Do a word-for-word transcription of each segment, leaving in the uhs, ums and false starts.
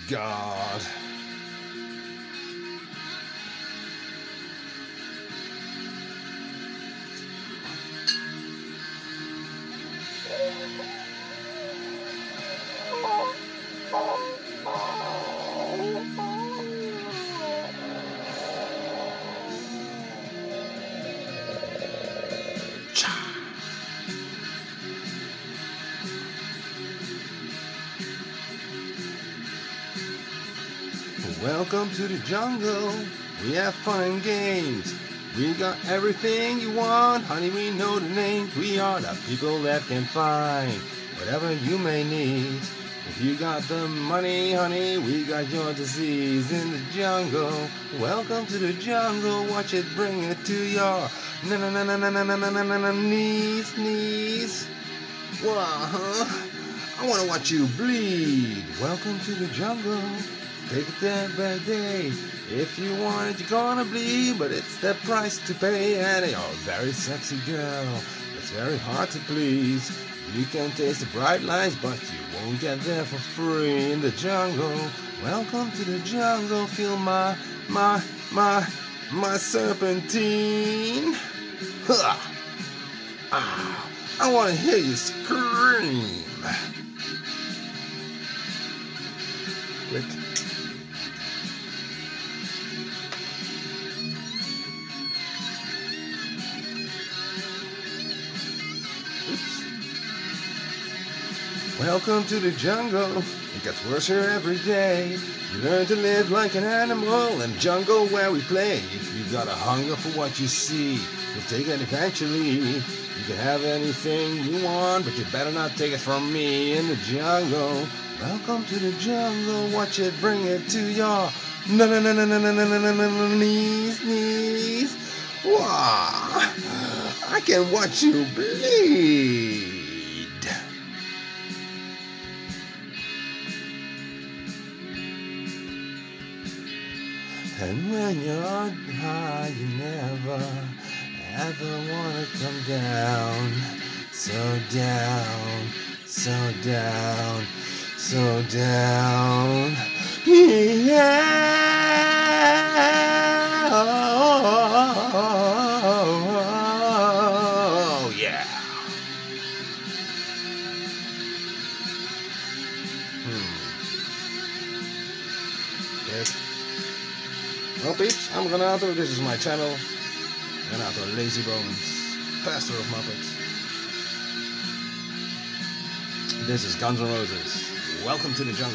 God. Welcome to the jungle. We have fun and games. We got everything you want, honey. We know the names. We are the people that can find whatever you may need. If you got the money, honey, we got your disease in the jungle. Welcome to the jungle. Watch it, bring it to your na na na na na na na na na na knees, knees. Wow, huh? I wanna watch you bleed. Welcome to the jungle. Take it day by day. If you want it, you're gonna bleed, but it's the price to pay. And you're a very sexy girl. It's very hard to please. You can taste the bright lights, but you won't get there for free in the jungle. Welcome to the jungle. Feel my, my, my, my serpentine. Huh. Ah, I wanna hear you scream. Click. Welcome to the jungle. It gets worse here every day. You learn to live like an animal in the jungle where we play. If you got a hunger for what you see, you'll take it eventually. You can have anything you want, but you better not take it from me in the jungle. Welcome to the jungle. Watch it, bring it to your na na na na na na na na na knees, knees. Wow! I can watch you bleed. And when you're high, you never, ever wanna come down. So down, so down, so down. Yeah. Oh, yeah. Hmm. Good. Well, peeps, I'm Renato. This is my channel. Renato Lazy Bones, Pastor of Muppets. This is Guns N' Roses. Welcome to the jungle.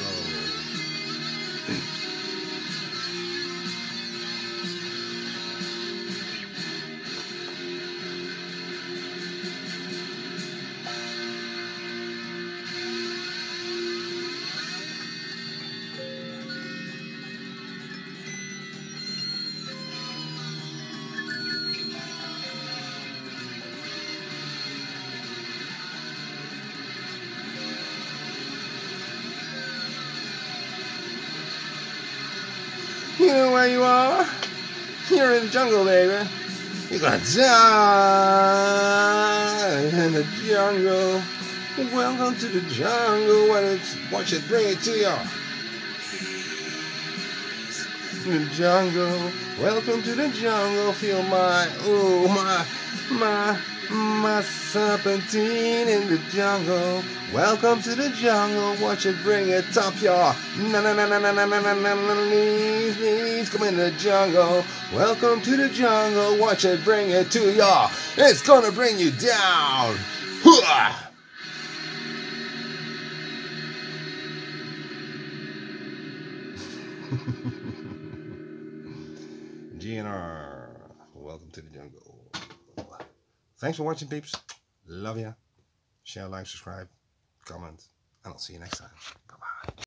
You know where you are? You're in the jungle, baby. You're gonna die in the jungle. Welcome to the jungle. Watch it, bring it to you. In the jungle. Welcome to the jungle. Feel my, ooh, my, my, my serpentine in the jungle. Welcome to the jungle. Watch it, bring it up your na na na na na na na na na knees, knees. Come in the jungle. Welcome to the jungle. Watch it, bring it to your. It's gonna bring you down. Hooah! G N R. Welcome to the jungle. Thanks for watching, peeps. Love ya. Share, like, subscribe, comment, and I'll see you next time. Bye-bye.